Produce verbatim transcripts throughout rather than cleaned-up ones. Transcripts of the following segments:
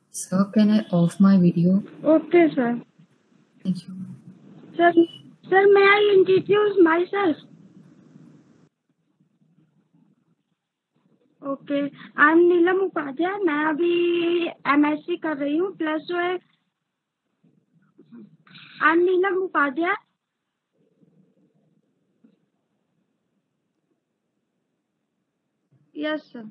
Sir, can I off my video? Okay, sir. Thank you. Sir, sir, may I introduce myself? Okay, I am Neelam Upadhyay. मैं अभी MSc कर रही हूँ plus जो है I am Neelam Upadhyay. Yes sir,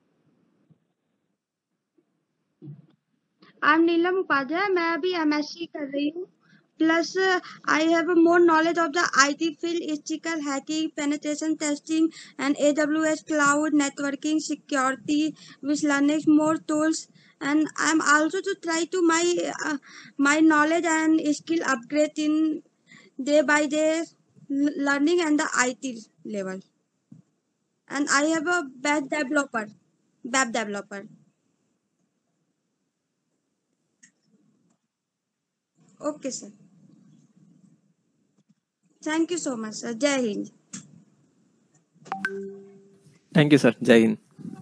I am Neelam Upadhyay. मैं अभी एमएससी कर रही हूँ plus I have more knowledge of the IT field, ethical hacking, penetration testing, and A W S cloud networking, security with Linux, more tools. And I'm also to try to my uh, my knowledge and skill upgrade in day by day learning and the I T level. And I have a web developer, web developer. Okay, sir. Thank you so much, sir. Jai Hind. Thank you, sir. Jai Hind.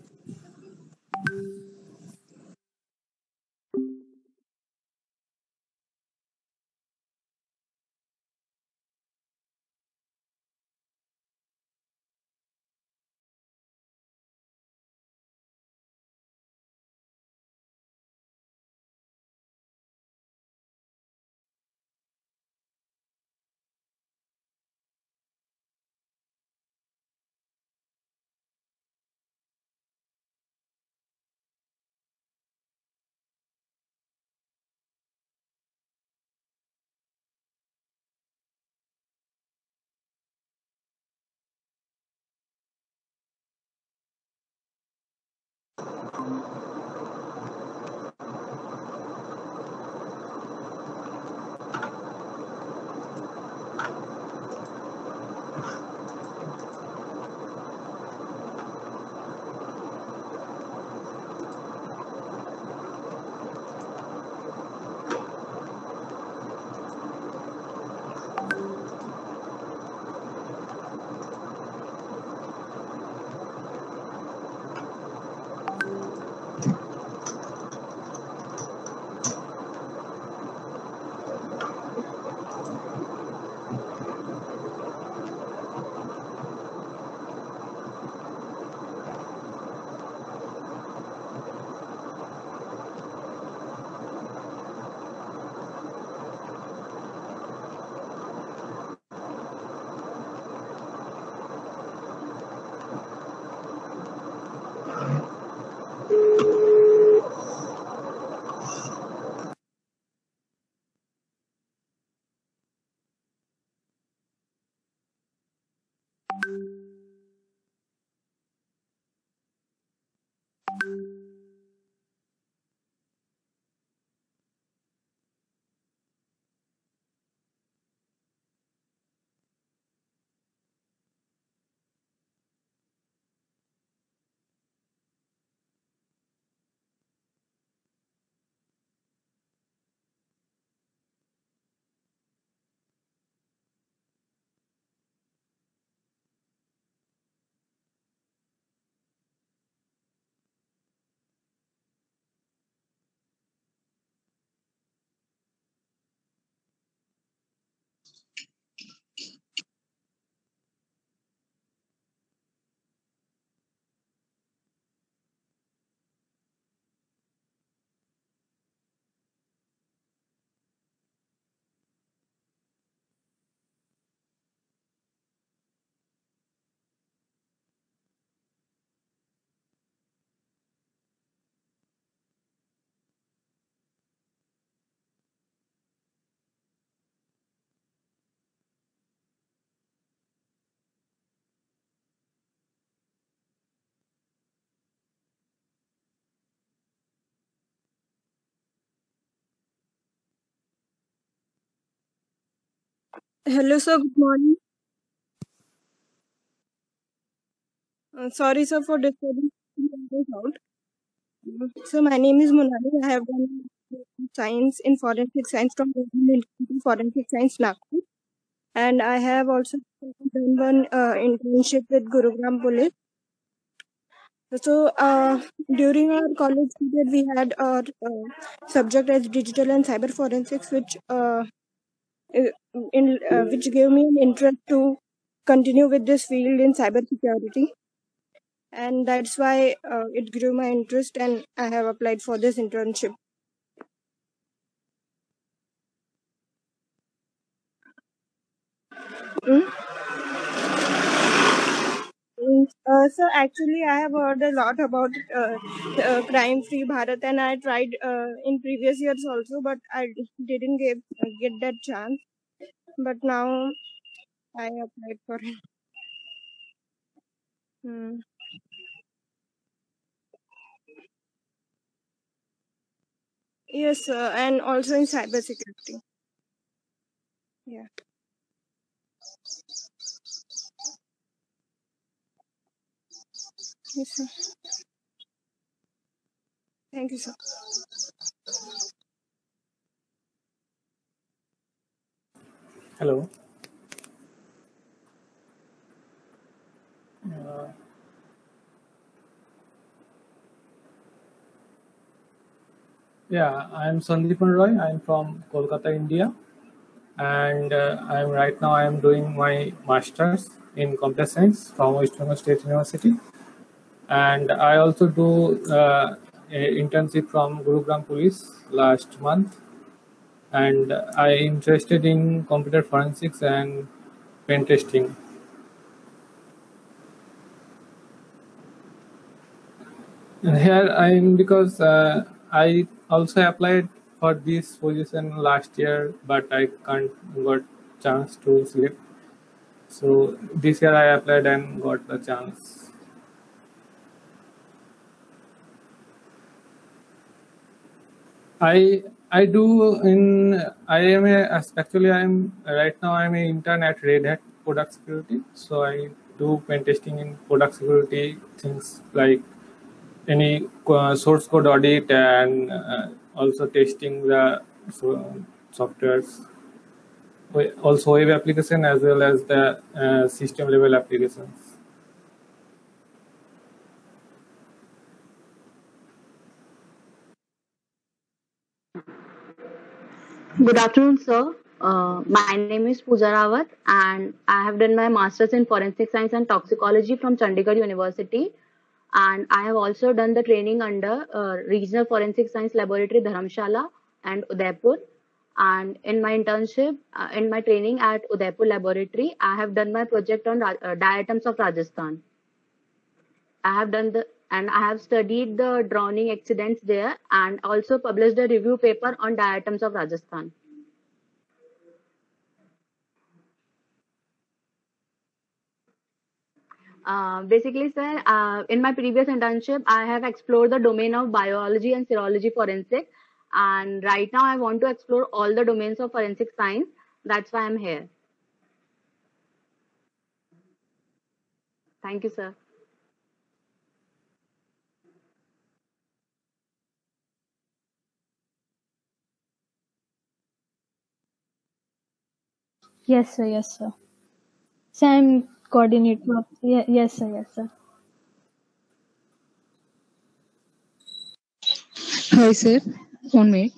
Hello, sir. Good morning. Uh, sorry, sir, for disturbing you out. So, my name is Monali. I have done science in forensic science from Indian Institute of Forensic Science, Nagpur. And I have also done one uh, internship with Gurugram Police. So uh, during our college period, we had our uh, subject as digital and cyber forensics, which uh, i- in uh, which gave me an interest to continue with this field in cyber security, and that's why uh, it grew my interest, and I have applied for this internship. Hmm? Uh, so actually, I have heard a lot about uh, uh, crime-free Bharat, and I tried uh, in previous years also, but I didn't get get that chance. But now I applied for it. Hmm. Yes, uh, and also in cybersecurity. Yeah. Yes, sir. Thank you, sir. Hello. Uh, yeah, I'm Sandeepan Roy. I'm from Kolkata, India, and uh, I'm right now I'm doing my masters in computer science from West Bengal State University, and I also do uh, a internship from Gurugram Police last month, and I interested in computer forensics and pen testing. And here I'm because uh, I also applied for this position last year, but I can't got chance to select. So this year I applied and got the chance. I I do in I am a actually I am right now I'm an intern at Red Hat Product Security. So I do pen testing in product security things like any uh, source code audit and uh, also testing the so, softwares, we- also web application as well as the uh, system level applications. Good afternoon, sir. Uh, my name is Pooja Rawat, and I have done my master's in forensic science and toxicology from Chandigarh University. And I have also done the training under uh, Regional Forensic Science Laboratory, Dharamshala and Udaipur. And in my internship, uh, in my training at Udaipur Laboratory, I have done my project on Ra- uh, diatoms of Rajasthan. I have done the and I have studied the drowning accidents there and also published a review paper on diatoms of Rajasthan. Uh, basically, sir, uh, in my previous internship, I have explored the domain of biology and serology forensic. And right now, I want to explore all the domains of forensic science. That's why I'm here. Thank you, sir. Yes, sir. Yes, sir. Sam coordinator. Yeah, yes, sir. Yes, sir. Hi, sir. One minute.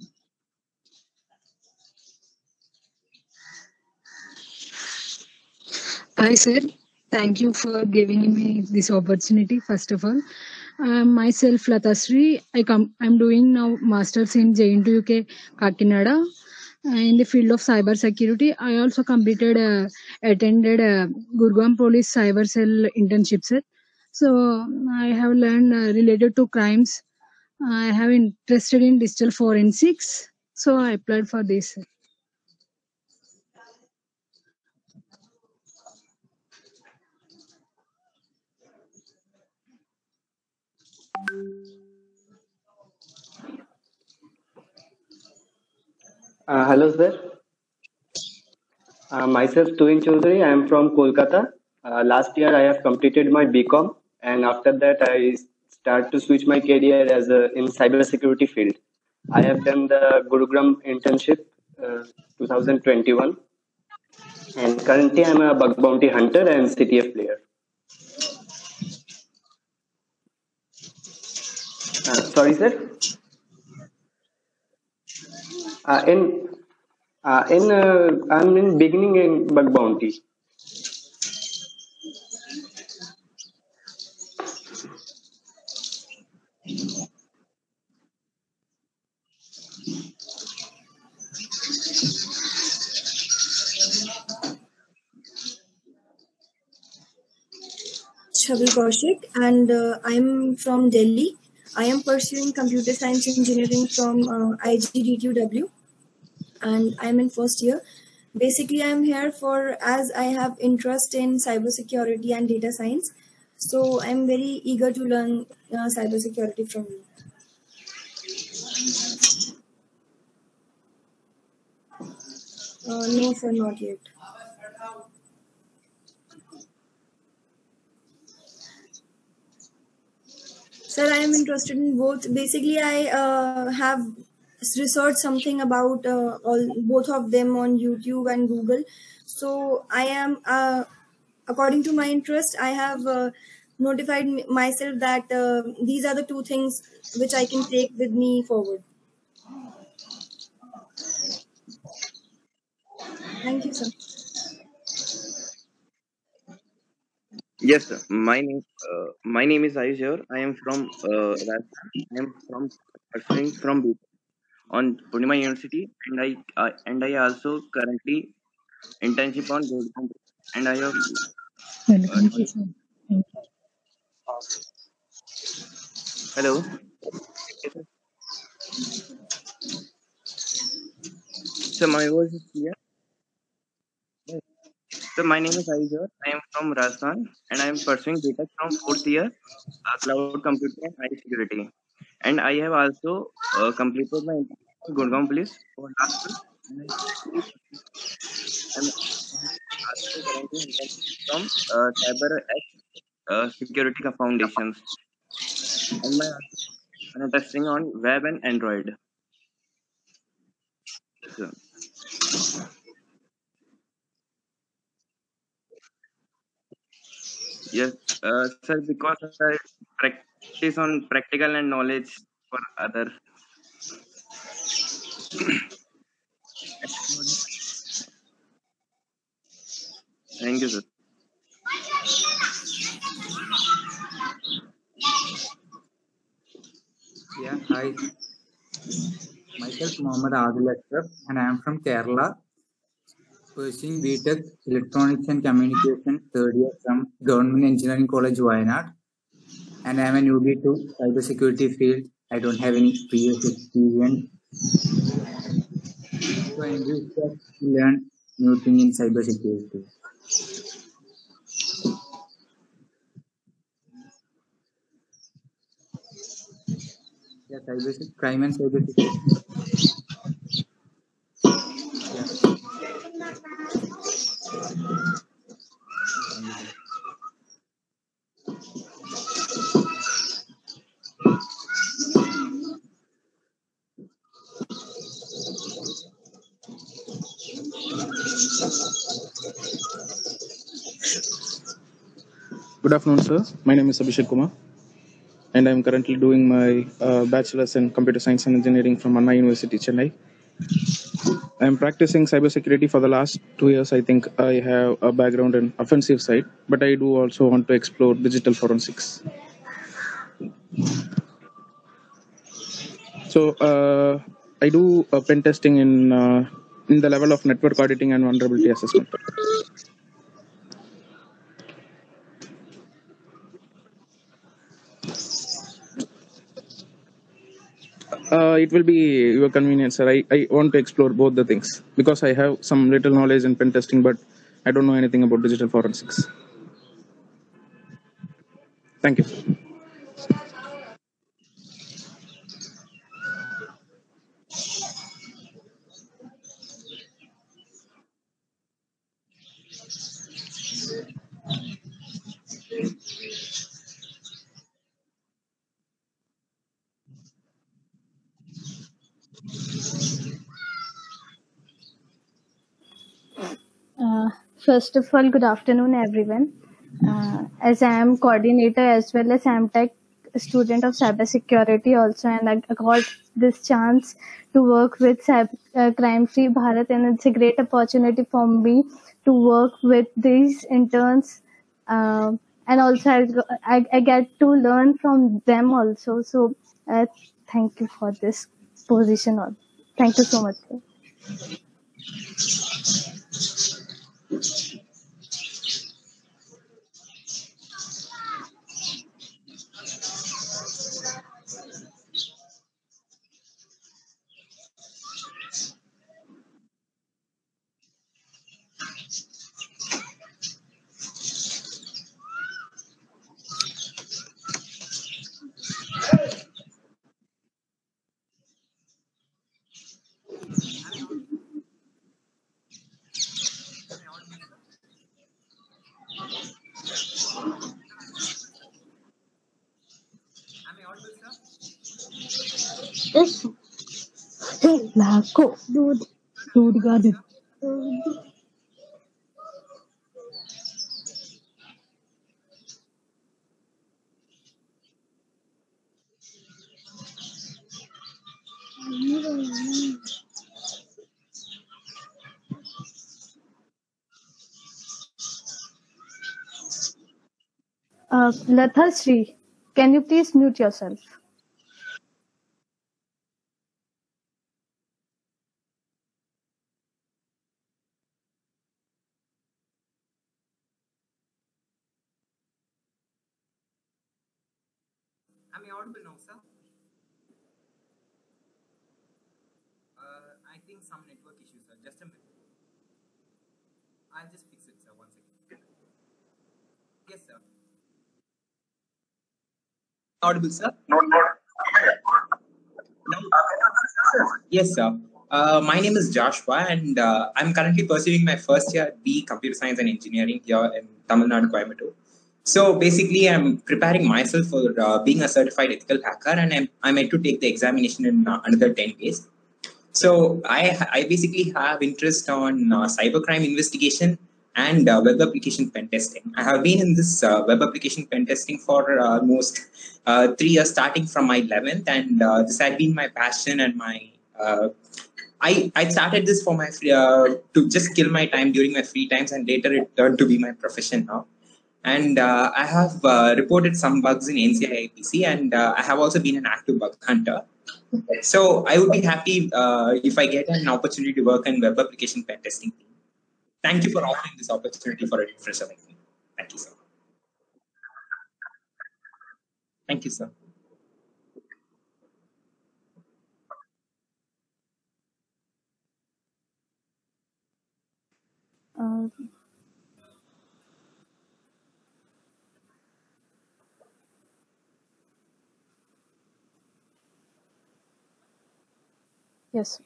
Hi, sir. Thank you for giving me this opportunity. First of all, uh, myself Latasri. I come. I'm doing now masters in J N T U K Kakinada uh, in the field of cyber security. I also completed, uh, attended uh, Gurgaon Police Cyber Cell internship, sir. So I have learned uh, related to crimes. I have interested in digital forensics. So I applied for this, sir. Uh, hello, sir. Uh, myself, Tuin Chaudhary. I am from Kolkata. Uh, last year, I have completed my B Com, and after that, I start to switch my career as a in cybersecurity field. I have done the Gurugram internship uh, twenty twenty-one, and currently, I'm a bug bounty hunter and C T F player. sorry, sir. Uh, in uh, in uh, I'm in beginning in bug bounty. Chavi Kaushik, and uh, I'm from Delhi. I am pursuing computer science engineering from uh, I G D T U W, and I'm in first year. Basically, I'm here for as I have interest in cybersecurity and data science, so I'm very eager to learn uh, cybersecurity from you. Uh, no, sir, not yet. Sir, I am interested in both. Basically, I uh, have researched something about uh, all both of them on YouTube and Google. So I am, uh, according to my interest, I have uh, notified m- myself that uh, these are the two things which I can take with me forward. Thank you, sir. Yes, sir. My name, uh, my name is Ayush. I am from uh, Rajasthan. I am from pursuing from B- on Purnima University, and I uh, and I also currently internship on Goldcom, and I have uh, Welcome to knowledge. sir. Thank you. Hello. Yes, sir. So my voice is clear. Yes. So my name is Ayush. I am from Rajasthan, and I am pursuing B Tech from fourth year, uh, cloud computing and I T security. And I have also uh, completed my internship in Gurgaon Police for last week, and I currently I'm also currently internship from uh, Cyber X uh, Security Foundations, and my uh, testing on web and Android. So, yes, uh, sir, because I practice on practical and knowledge for other. Thank you, sir. Yeah, hi. Myself Mohammed Adil Ashraf, and I am from Kerala, pursuing B Tech Electronics and Communication third year from Government Engineering College, Wayanad. And I am a newbie to cybersecurity field. I don't have any previous experience, so I'm just to learn new thing in cybersecurity. Yeah, cyber crime and cybersecurity. Yeah, thank you, sir. Good afternoon, sir. My name is Abhishek Kumar, and I'm currently doing my uh, bachelor's in computer science and engineering from Anna University, Chennai. I'm practicing cybersecurity for the last two years. I think I have a background in offensive side, but I do also want to explore digital forensics. So uh, I do uh, pen testing in uh, in the level of network auditing and vulnerability assessment. Uh, it will be your convenience, sir. I, I want to explore both the things because I have some little knowledge in pen testing, but I don't know anything about digital forensics. Thank you. Uh, First of all, good afternoon, everyone. Uh, as I am coordinator as well as AmTech a student of cybersecurity also, and I got this chance to work with cyber, uh, Crime Free Bharat, and it's a great opportunity for me to work with these interns. Um and also I, I, I get to learn from them also. So uh, thank you for this position. Also. Thank you so much. Sir. Yes. Laco. Dude. Dude got it. Uh, Latha Sri, can you please mute yourself? Am I audible now, sir? Uh, I think some network issues, sir. Just a minute. I'll just fix it, sir. One second. Yes, sir. Audible, sir? No. Yes, sir. Uh, my name is Joshua, and uh, I'm currently pursuing my first year B Computer Science and Engineering here in Tamil Nadu, Coimbatore. So basically, I'm preparing myself for uh, being a certified ethical hacker, and I'm I'm meant to take the examination in uh, another ten days. So I I basically have interest on uh, cybercrime investigation and uh, web application pen testing. I have been in this uh, web application pen testing for uh, almost uh, three years, starting from my eleventh, and uh, this had been my passion and my. Uh, I, I started this for my free, uh, to just kill my time during my free times, and later it turned to be my profession now. And uh, I have uh, reported some bugs in N C I I P C, and uh, I have also been an active bug hunter. So I would be happy uh, if I get an opportunity to work in web application pen testing. Thank you for offering this opportunity for a refresher like me. Thank you, sir. Thank you, sir. Uh, yes.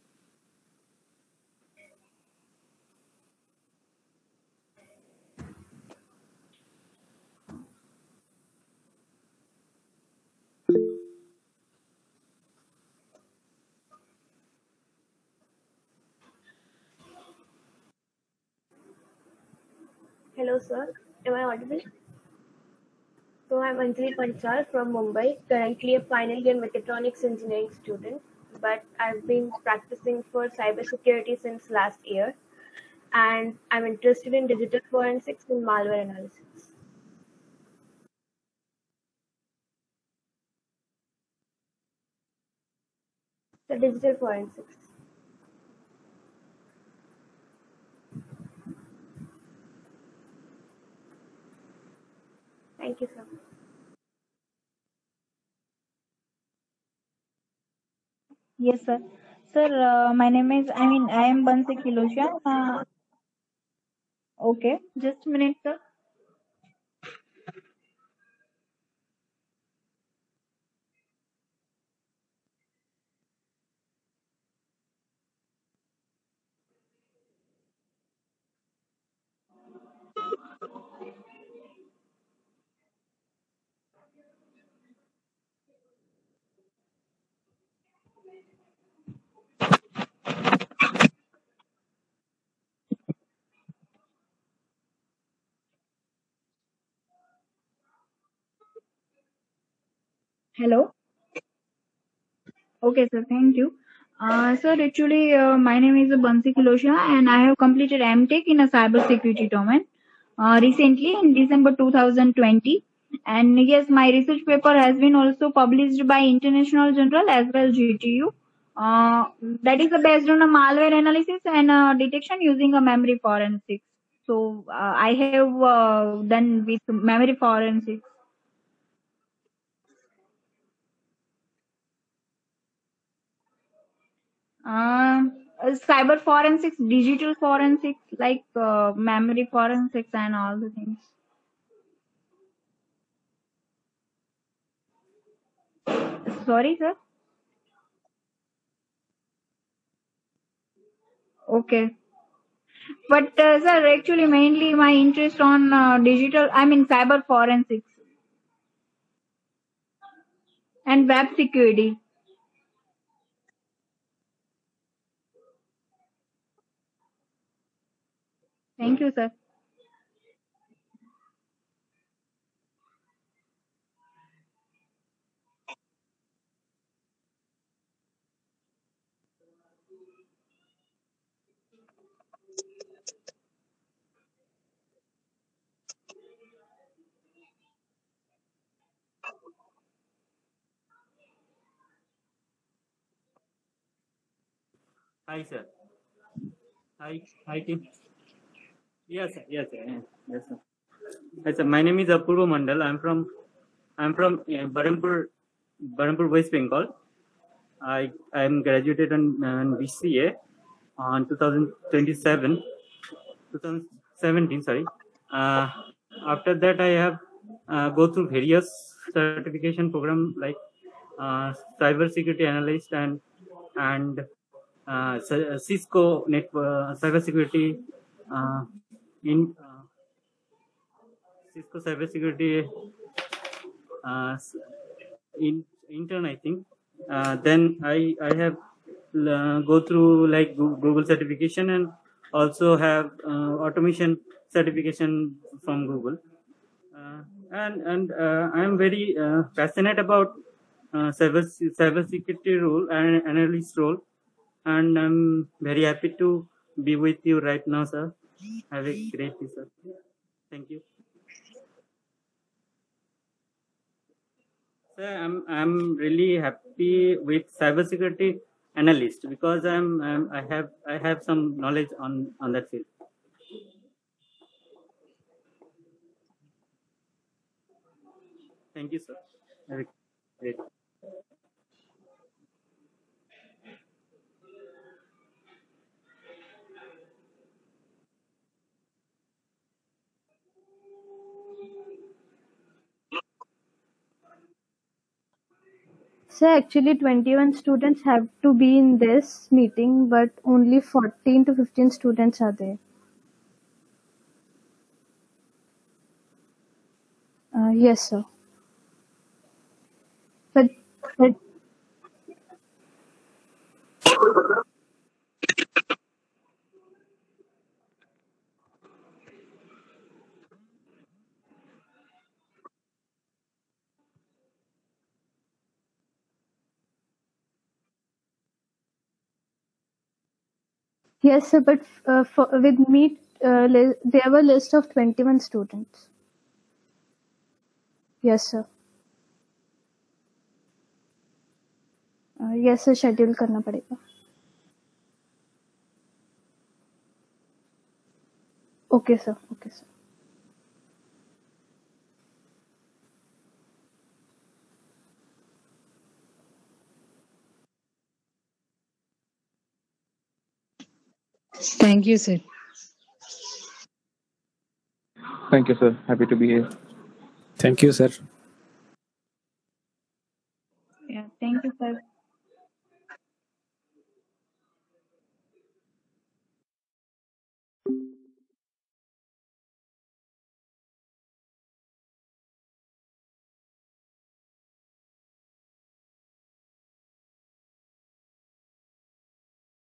Hello, sir. Am I audible? So I'm Anjali Panchal from Mumbai, currently a final year mechatronics engineering student, but I've been practicing for cybersecurity since last year, and I'm interested in digital forensics and malware analysis. So digital forensics. Thank you, sir. Yes, sir. Sir, uh, my name is, I mean, I am Bansi Kilosha. Uh, okay, just a minute, sir. Hello. Okay, sir. Thank you. Uh, sir, actually, uh, my name is Bansi Kilosha, and I have completed M Tech in a cybersecurity domain uh, recently in December two thousand twenty. And yes, my research paper has been also published by International Journal as well G T U. Uh, that is uh, based on a malware analysis and uh, detection using a memory forensics. So uh, I have uh, done with memory forensics. Uh, uh, cyber forensics, digital forensics, like uh, memory forensics and all the things. Sorry, sir. Okay. But uh, sir, actually, mainly my interest on uh, digital, I mean cyber forensics and web security. Thank you, sir. Hi, sir. Hi, hi, team. Yes, sir. Yes, sir. Yes, yes, sir. Hi, sir. My name is Apurva Mandal. I'm from, I'm from uh, Barampur, Barampur, West Bengal. I I am graduated on uh, B C A on two thousand twenty-seven, twenty seventeen. Sorry. Uh, after that, I have uh, go through various certification program like uh, cyber security analyst and and uh, Cisco network cybersecurity uh, in uh, Cisco cybersecurity uh, in intern, I think. Uh, then I I have uh, go through like Google certification and also have uh, automation certification from Google. Uh, and and uh, I am very uh, passionate about uh, cyber cybersecurity role and analyst role, and I'm very happy to be with you right now, sir. Have a great day, sir. Thank you. Sir, I'm I'm really happy with cybersecurity analyst because I'm, I'm I have I have some knowledge on on that field. Thank you, sir. Have a great day. So actually twenty-one students have to be in this meeting, but only fourteen to fifteen students are there. Uh, yes, sir. But, but yes, sir. But uh, for, with me, uh, li- there were a list of twenty-one students. Yes, sir. Uh, yes, sir. Schedule करना पड़ेगा. Okay, sir. Okay, sir. Thank you, sir. Thank you, sir. Happy to be here. Thank you, sir.